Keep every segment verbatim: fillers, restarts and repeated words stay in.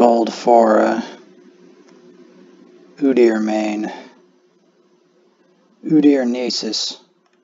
gold for uh, Udyr main. Udyr Nasus.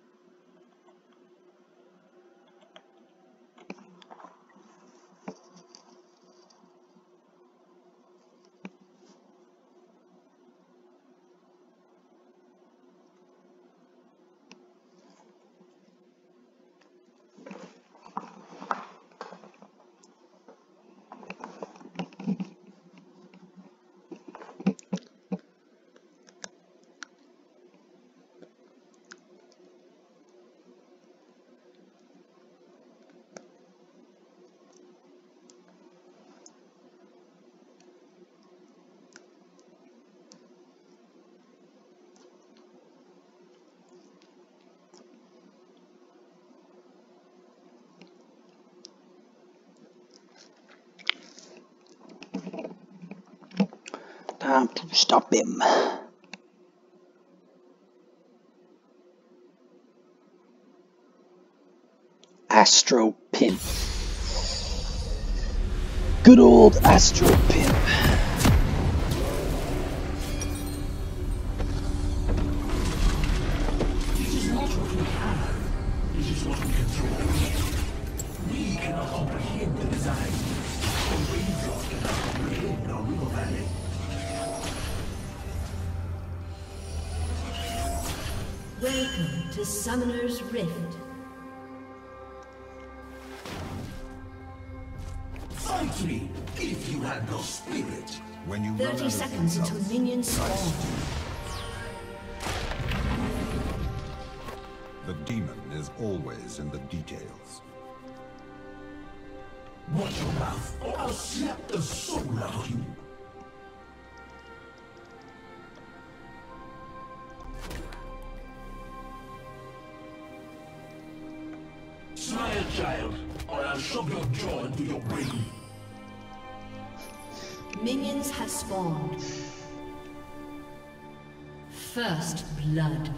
Time to stop him. Astro Pimp. Good old Astro Pimp. It is not what we have, it is what we control. We cannot comprehend the design. The raindrop cannot comprehend our river valley. Welcome to Summoner's Rift. Fight me if you have no spirit. When you Thirty seconds until minions spawn. The demon is always in the details. Watch your mouth, or I'll slap the soul out of you. Smile, child, or I'll shove your jaw into your brain. Minions have spawned. First blood.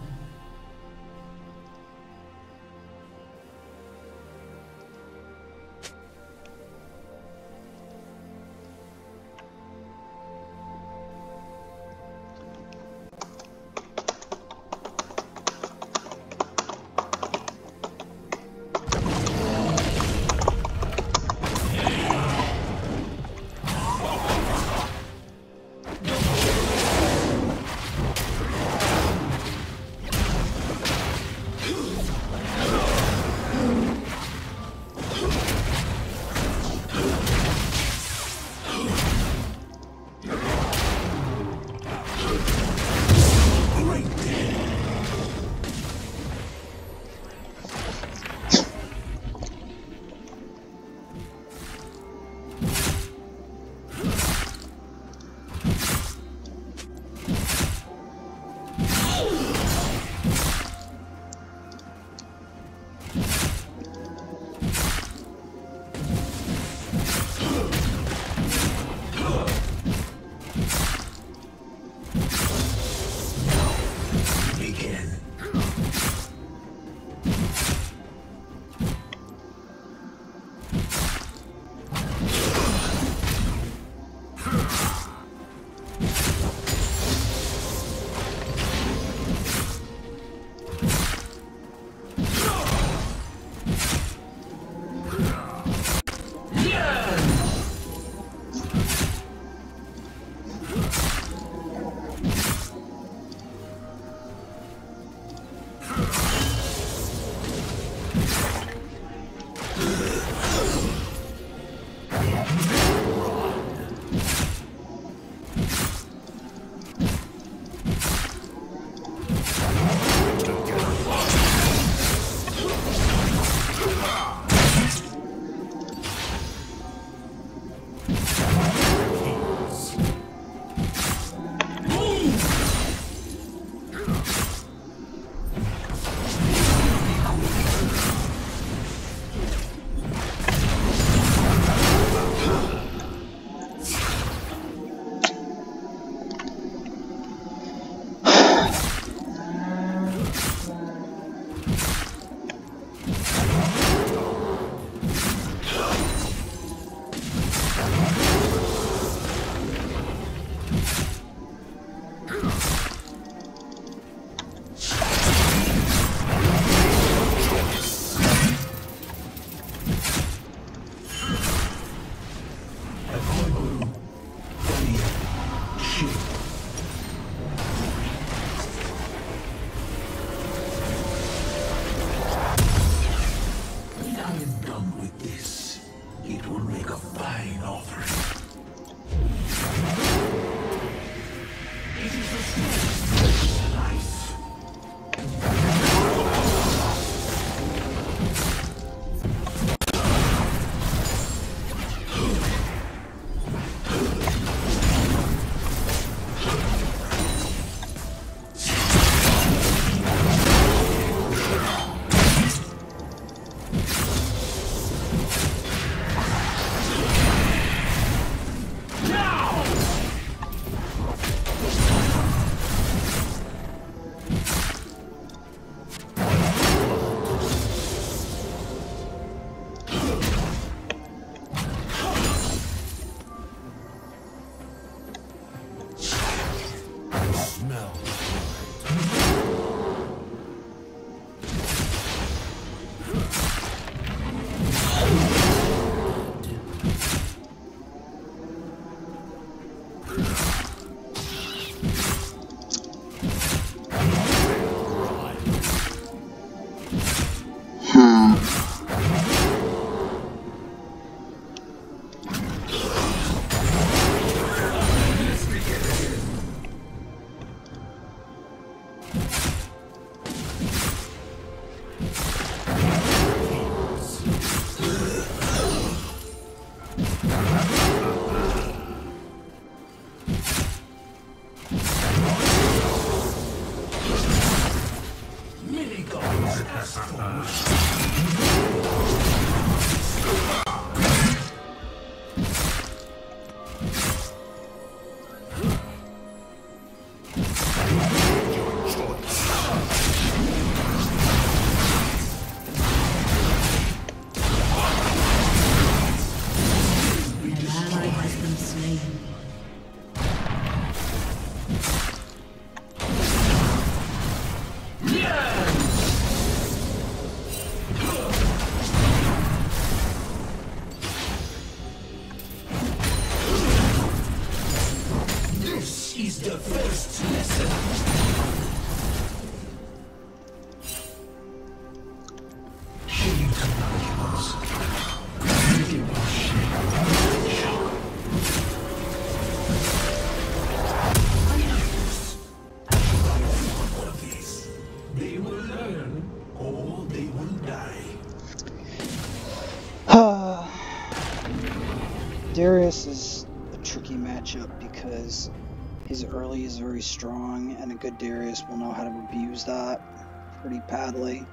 Darius is a tricky matchup because his early is very strong, and a good Darius will know how to abuse that pretty badly.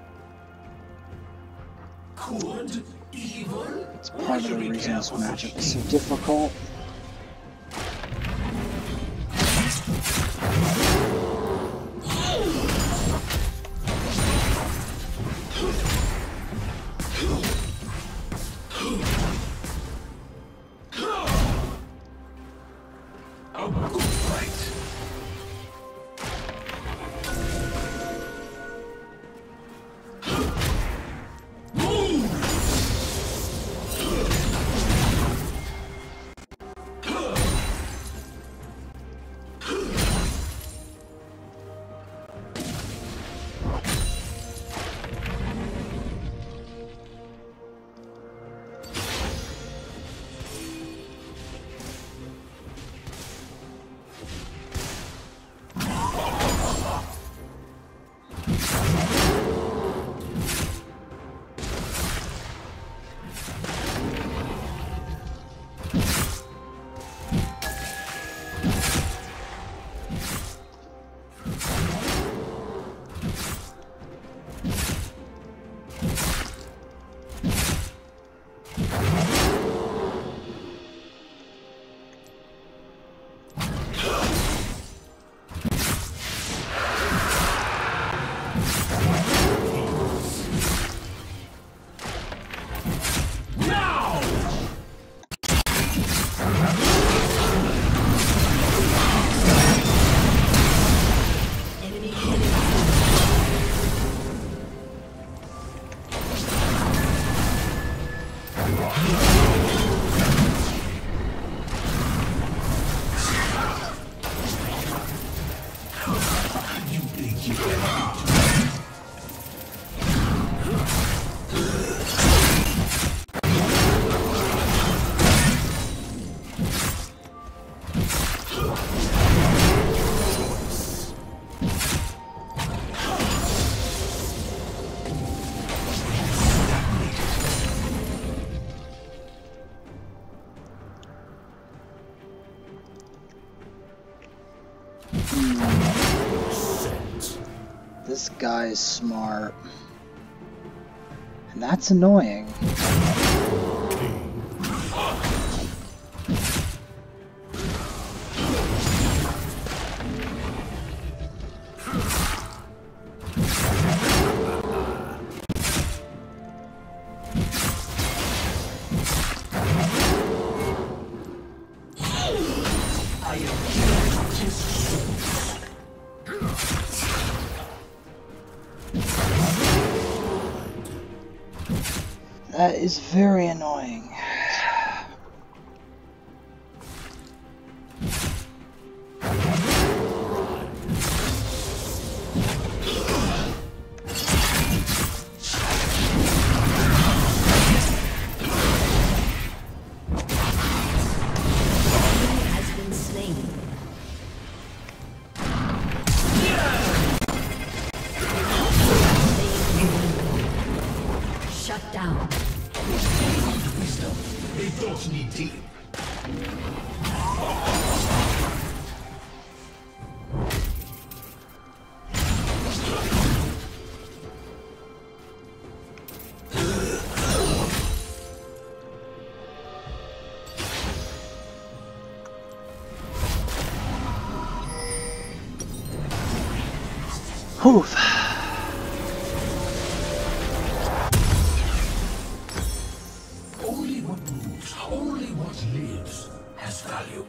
Good, evil, it's part of the reason this matchup is so difficult. This guy is smart, and that's annoying. That is very annoying. Whew. Only what moves, only what lives has value.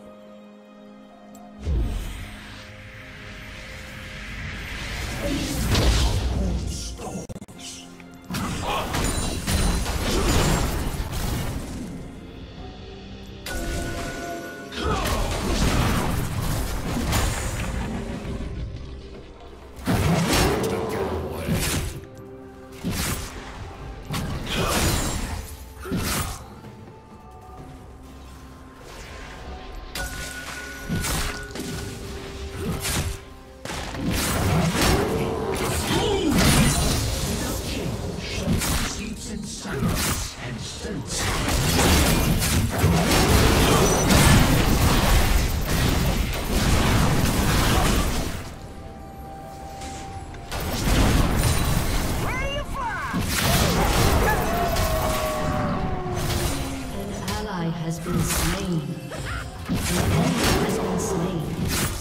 Has been slain. An enemy has been slain.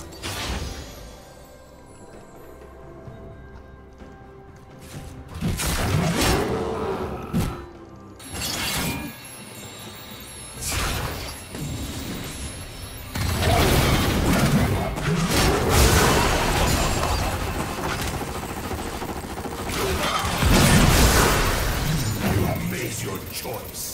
You made your choice.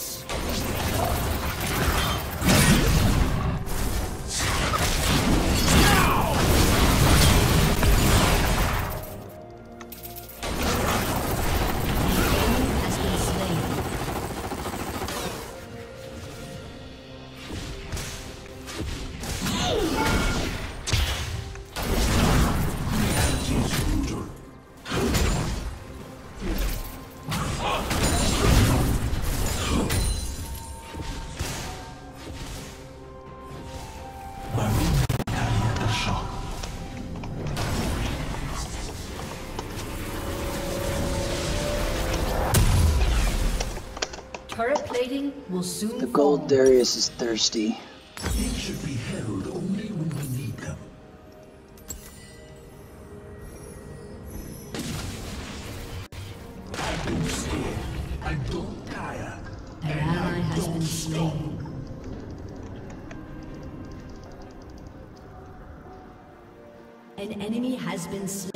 Turret plating will soon The gold fall. Darius is thirsty. They should be held only when we need them. I don't scared. I don't tire. An ally has been slain. An enemy has been slain.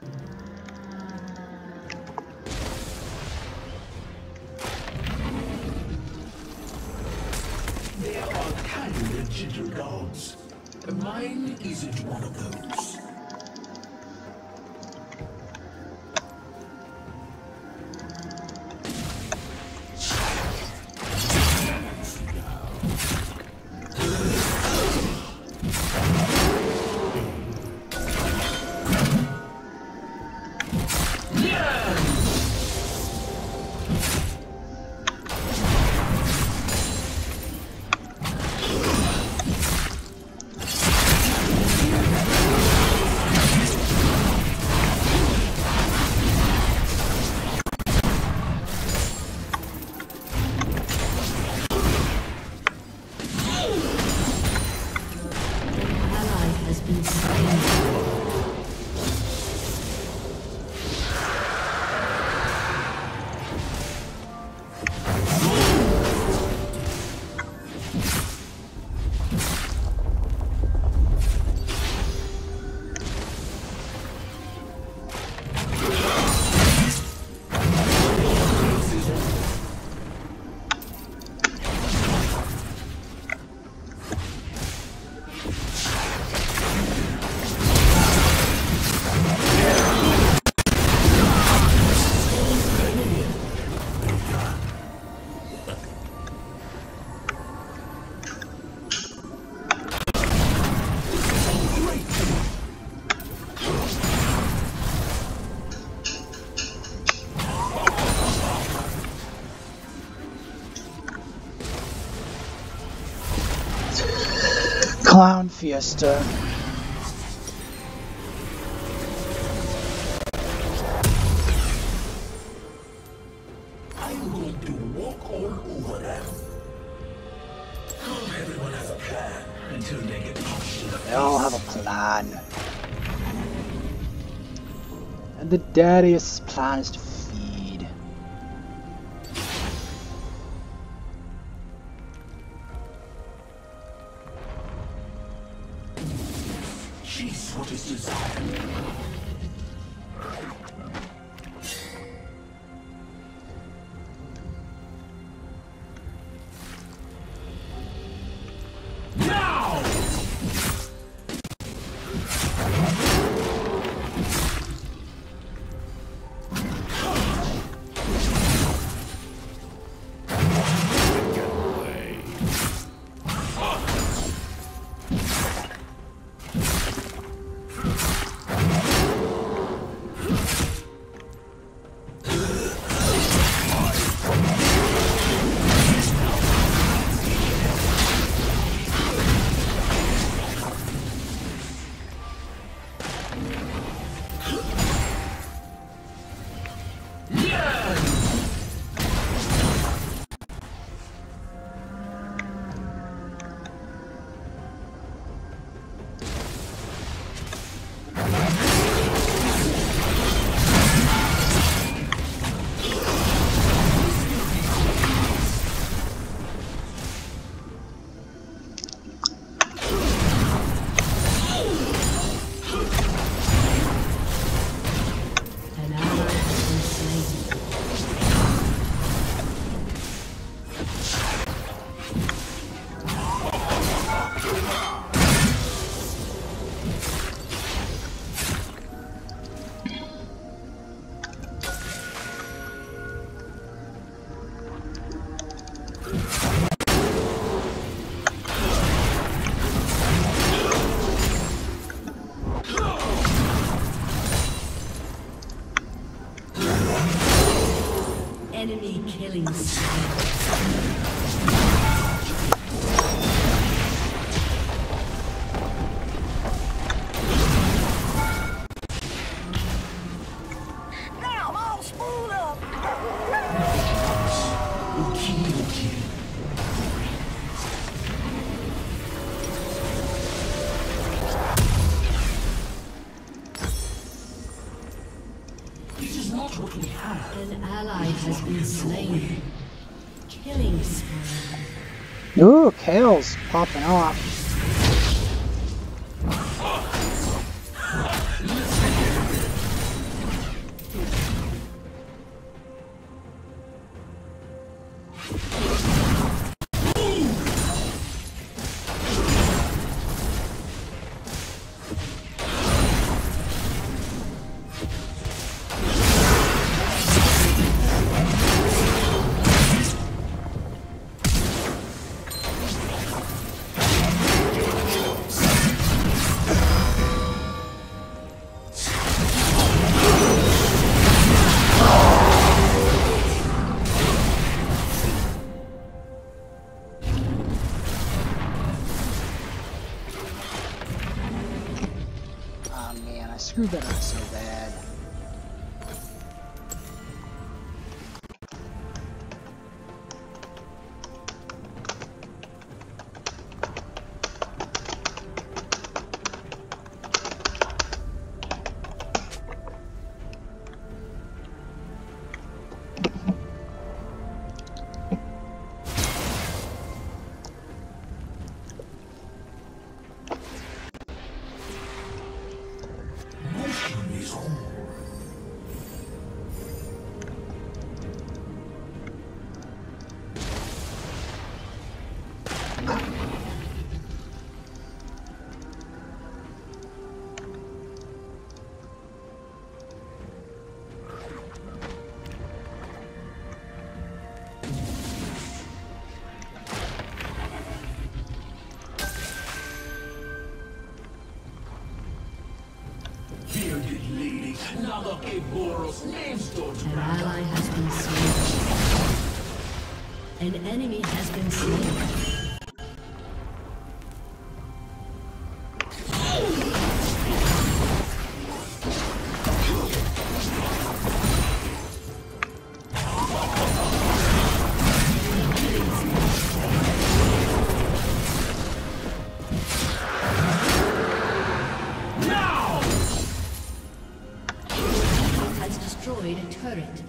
There are kind and gentle dogs. Mine isn't one of those. Clown Fiesta. I'm going to walk all over them. Everyone has a plan until they get punched in the face. They all have a plan. the Darius plan is to feed. She's what is desired. Enemy killing spree. Now I'm all spooled up. This is not what we have. An ally has been slain. Killing spree. Ooh, Kale's popping off. Screwed that up so bad. An ally has been slain. An enemy has been slain. destroyed a turret.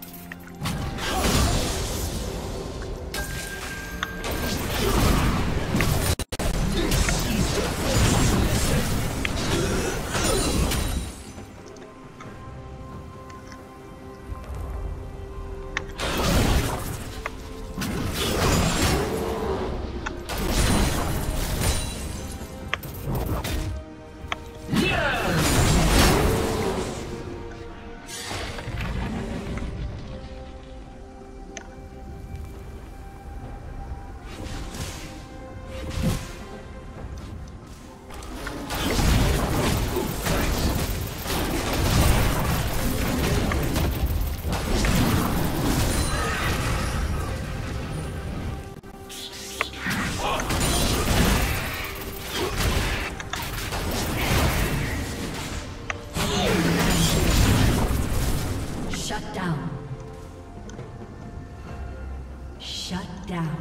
Shut down. Shut down.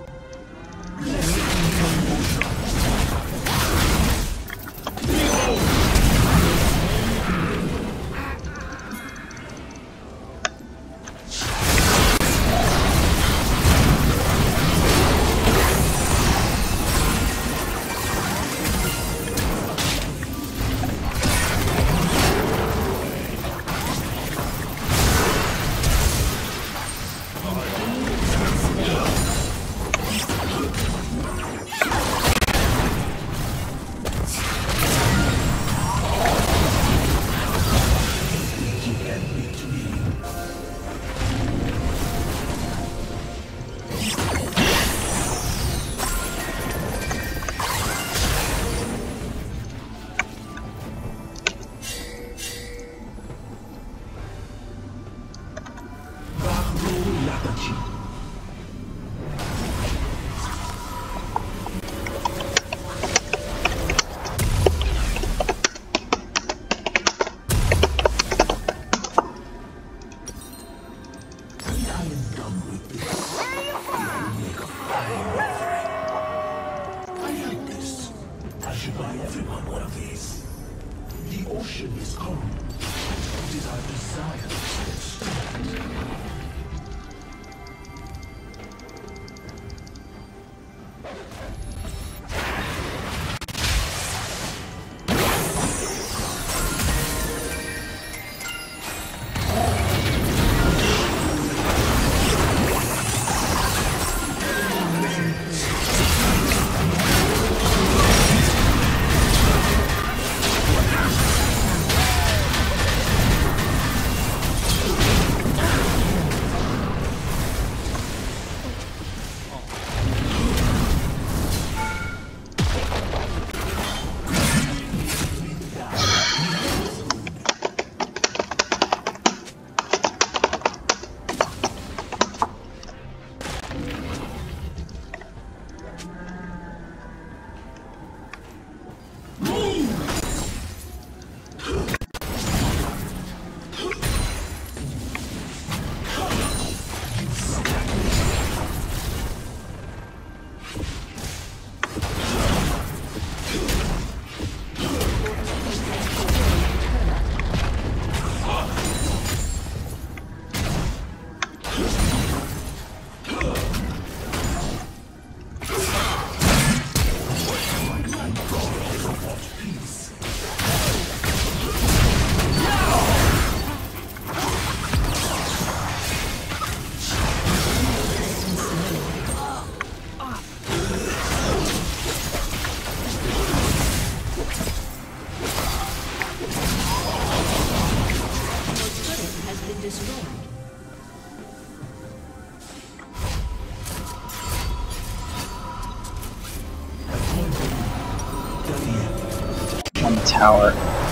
Tower.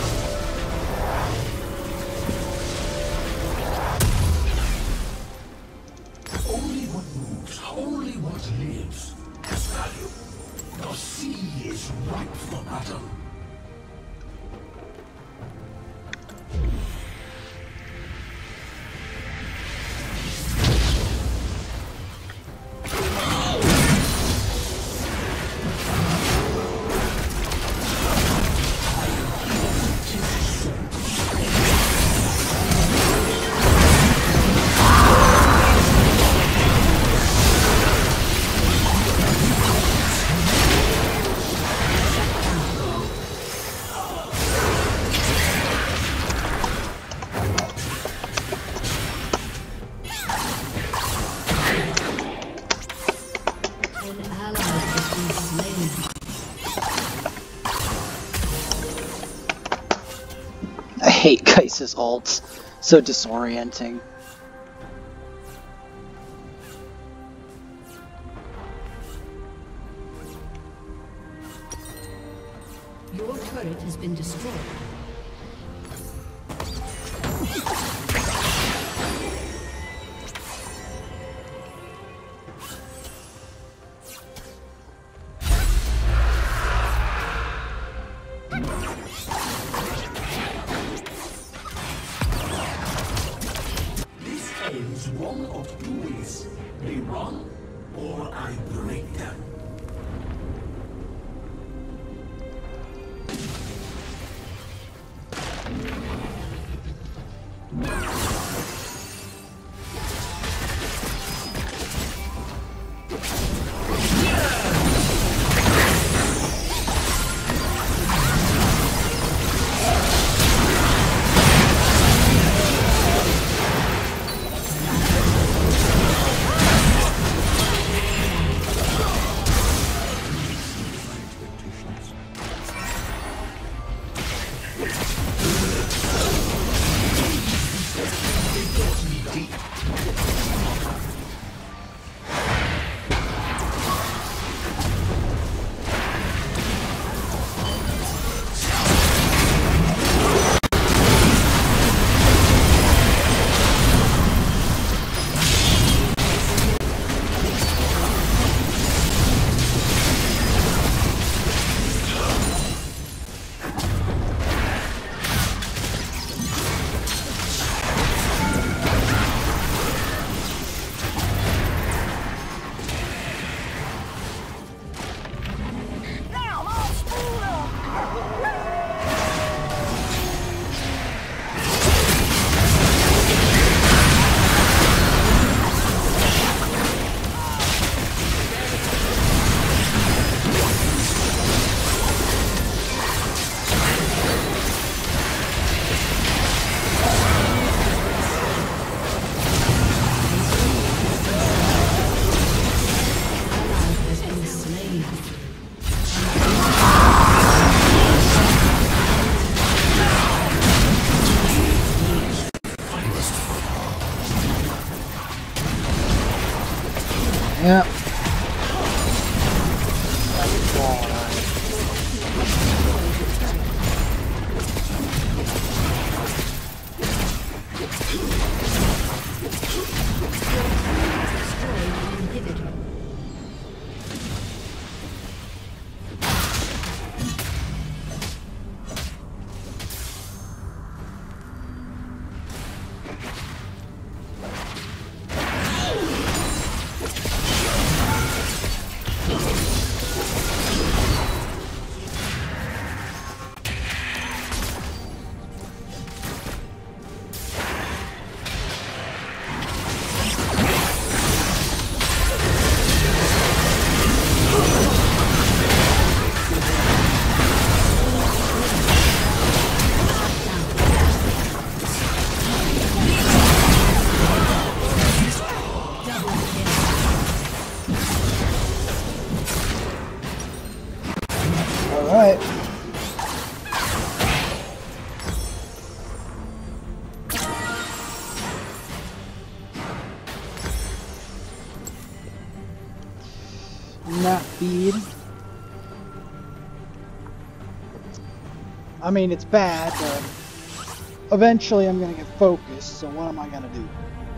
Only what moves, only what lives has value. The sea is ripe for battle. hate Geis's ults. So disorienting. Your turret has been destroyed. This ends one of two ways. They run, or I break them. Yeah. Alright. Not feed. I mean, it's bad, but eventually I'm gonna get focused, so what am I gonna do?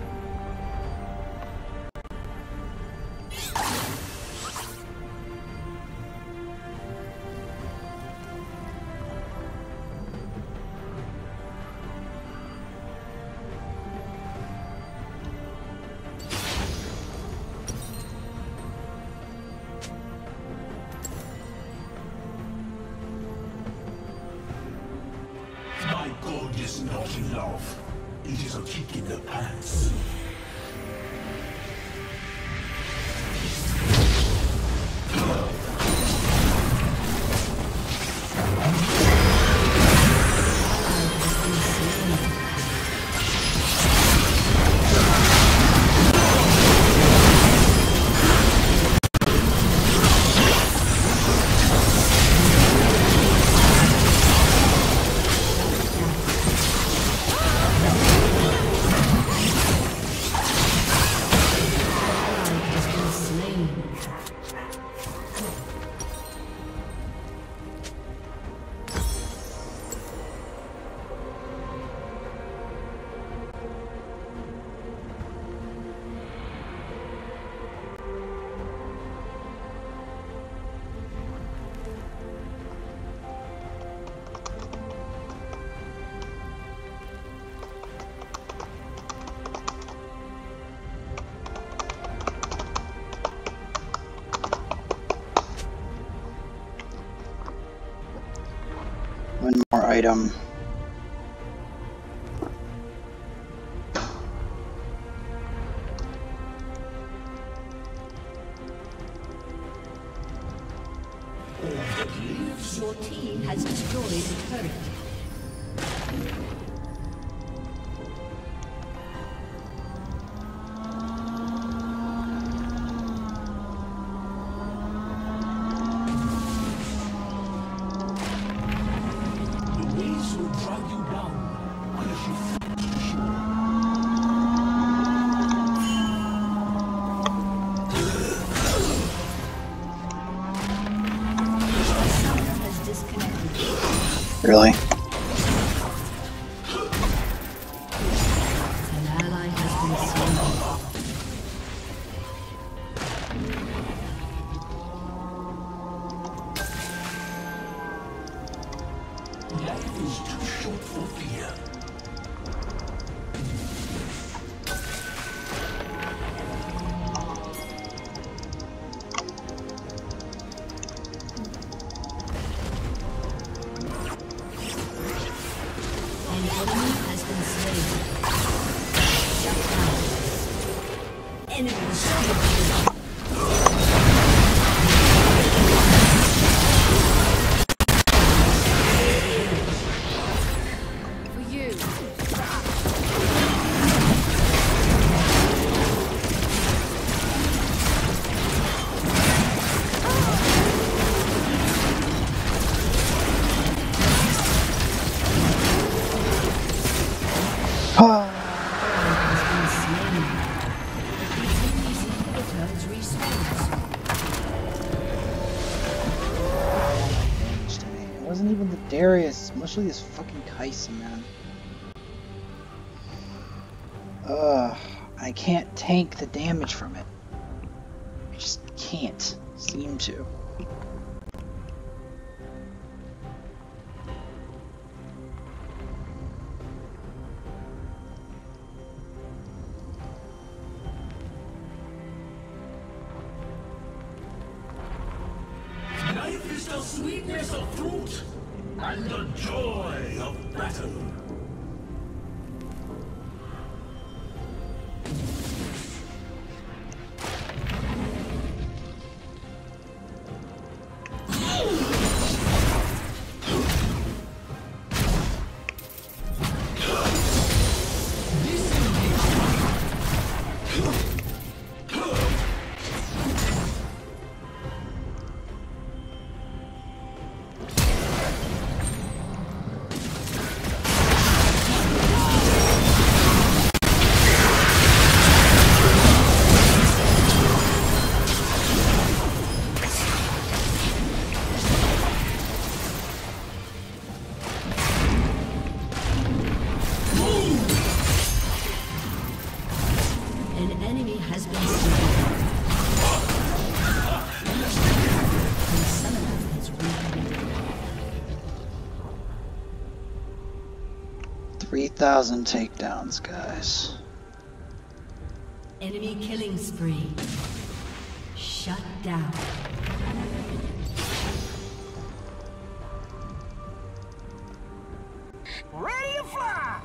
My goal is not love. It is a kick in the pants. item. Your team has destroyed a turret. The waves will drag you down unless you fight to shore. Really? An ally has been slain. Life is too short for fear. An enemy has been slain. Shut down. Enemy slain. For you. It wasn't even the Darius, mostly this fucking Kaisen, man. Ugh, I can't tank the damage from it. I just can't seem to. Life is the sweetness of fruit and the joy of battle. An enemy has been slain. And summoner has reconnected. three thousand takedowns, guys. Enemy killing spree. Shut down. Ready to fly!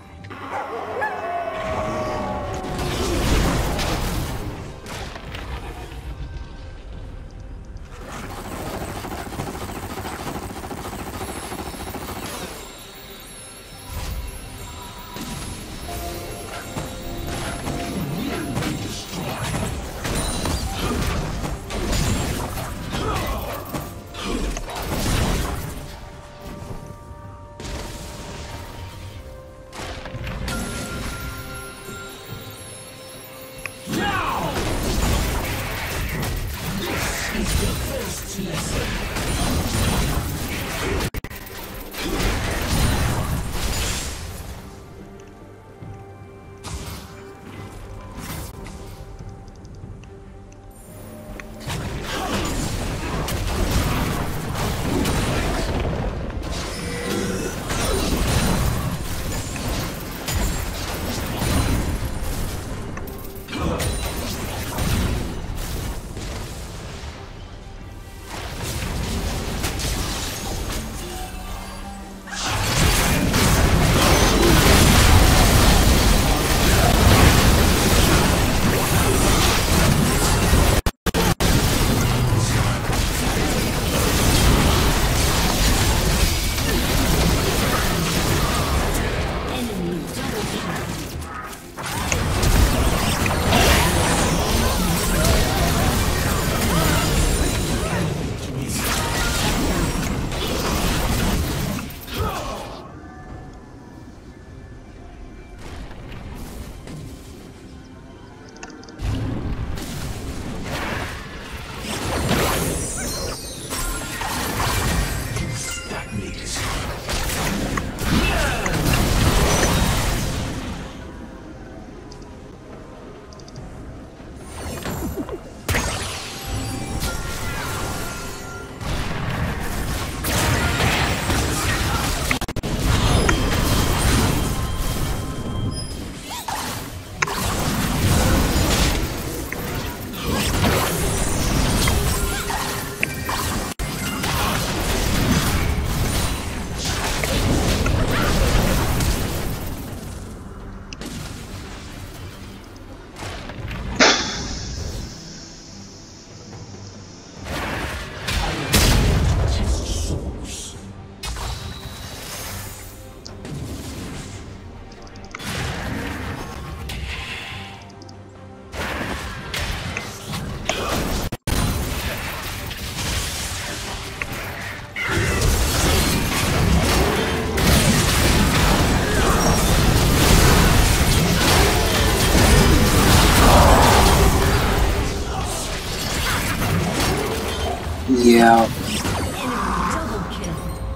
Yeah. Double kill.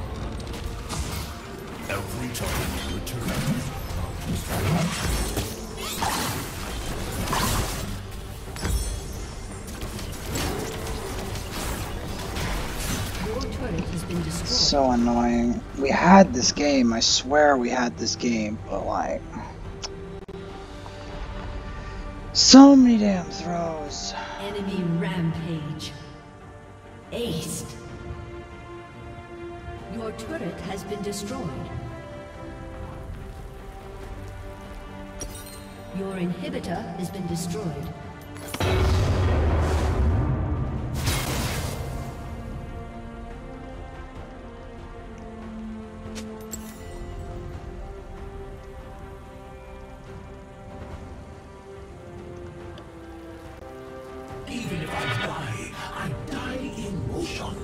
Every target returns. Your turret has been destroyed. So annoying. We had this game. I swear we had this game, but like, so many damn throws. Enemy rampage. Aced. Your turret has been destroyed. Your inhibitor has been destroyed. Even if I die, I die in motion.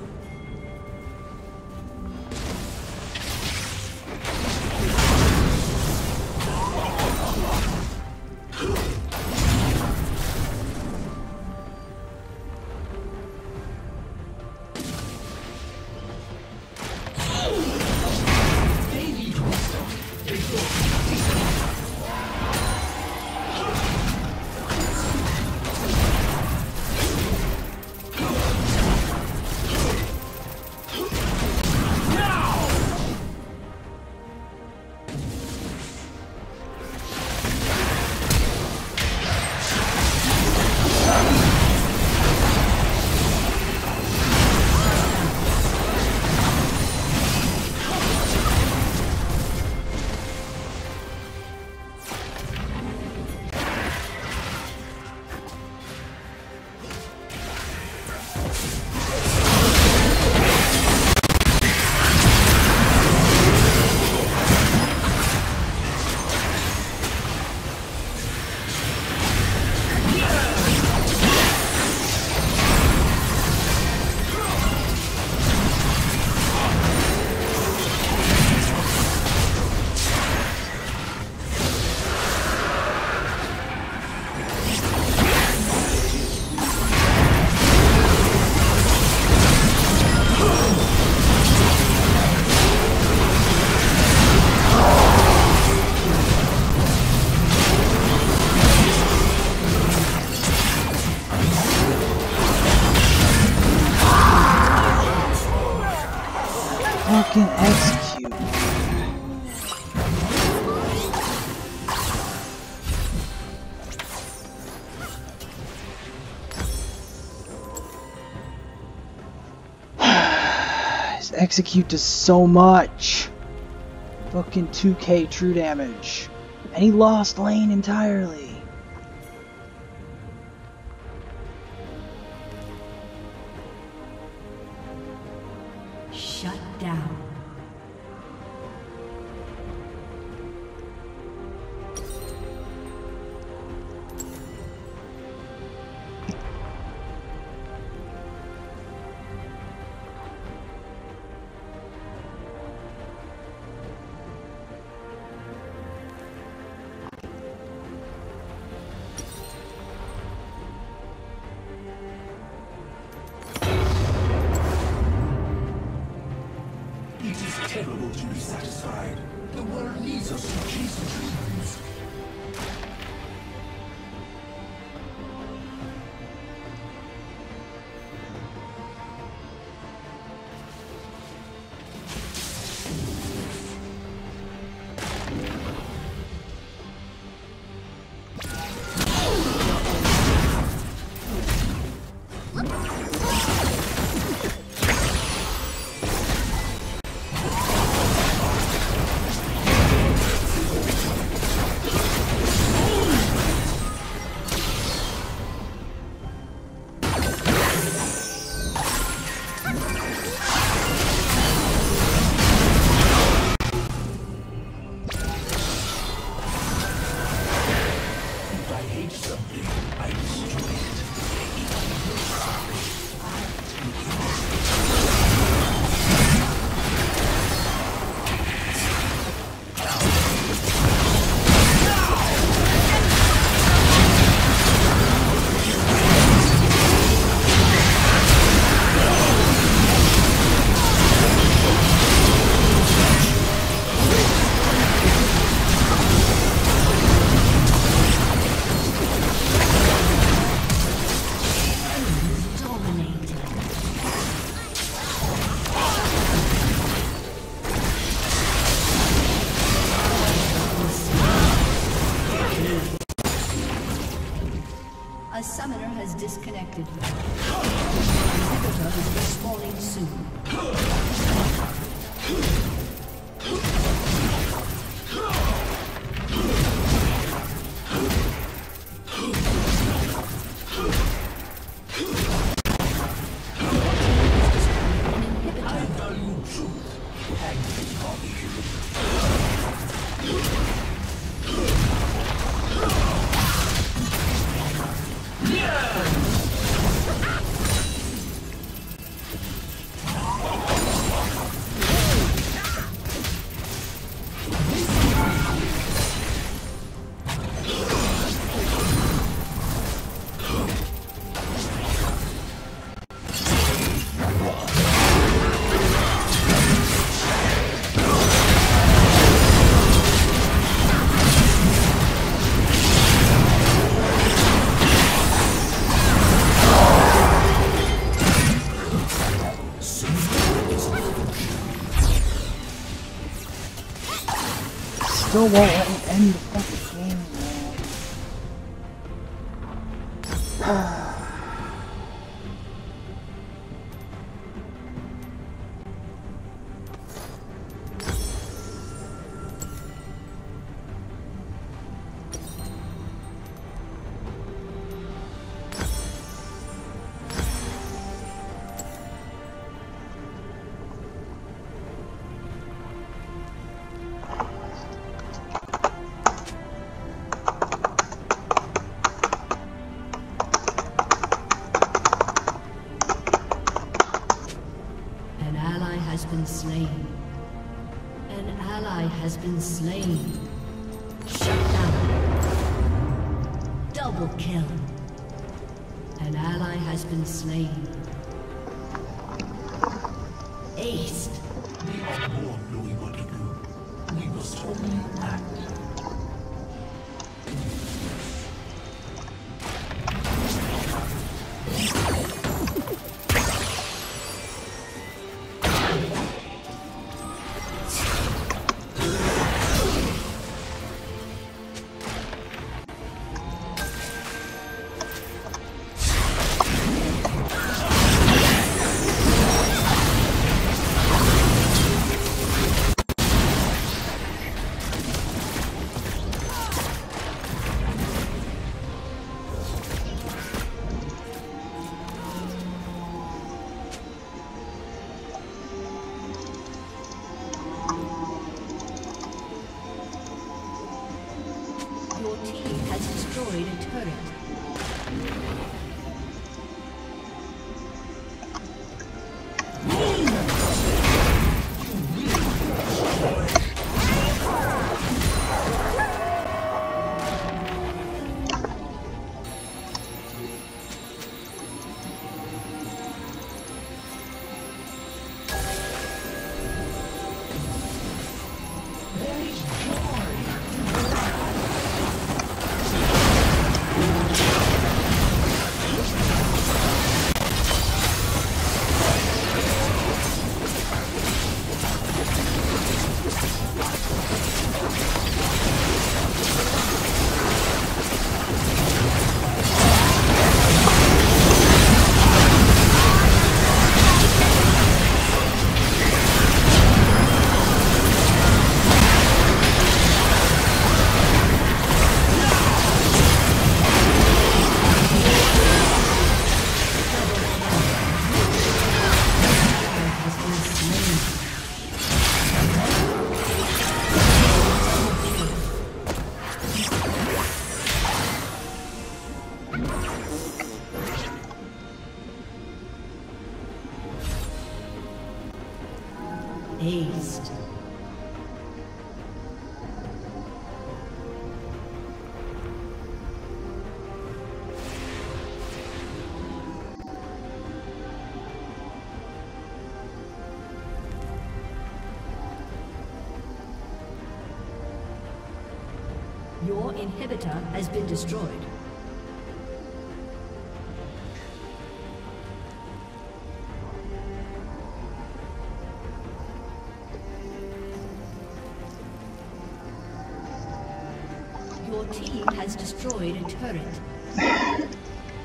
Fucking execute. His execute does so much. Fucking two K true damage. And he lost lane entirely. Shut down. A summoner has disconnected. Inhibitor is respawning soon. Still won't let me end the fucking game, man. Been slain. An ally has been slain. Shut down. Double kill. An ally has been slain. Aced. We are born knowing what to do. We must only act. Your team has destroyed a turret. Aced. Your inhibitor has been destroyed. Your team has destroyed a turret.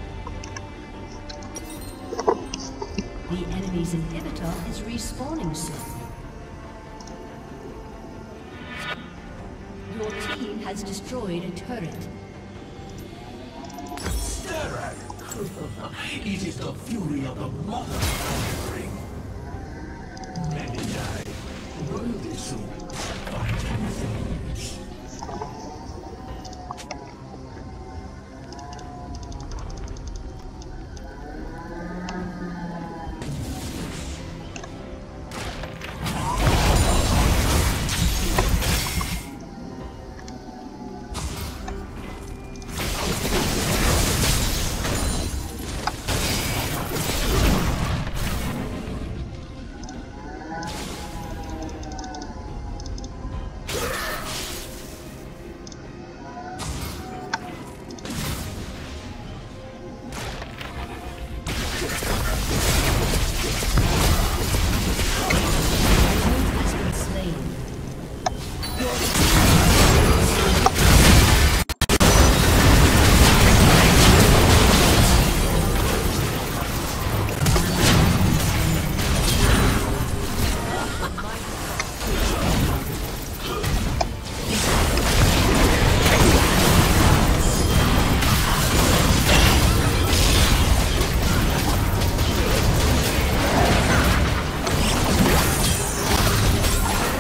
The enemy's inhibitor is respawning soon. Your team has destroyed a turret. Stare at it. It is the fury of the mother conquering. Many die. Worthy souls fighting things.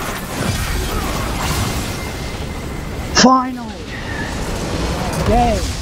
Finally! Yay!